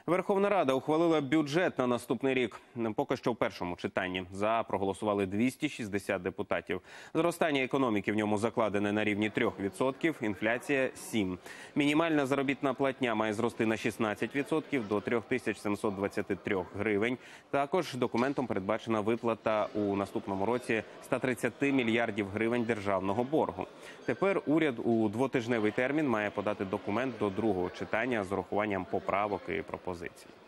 Верховна Рада ухвалила бюджет на наступний рік. Поки що в першому читанні. За проголосували 260 депутатів. Зростання економіки в ньому закладене на рівні 3%, інфляція – 7%. Мінімальна заробітна платня має зрости на 16% до 3723 гривень. Також документом передбачена виплата у наступному році 130 мільярдів гривень державного боргу. Тепер уряд у двотижневий термін має подати документ до другого читання з урахуванням поправок і пропозицій.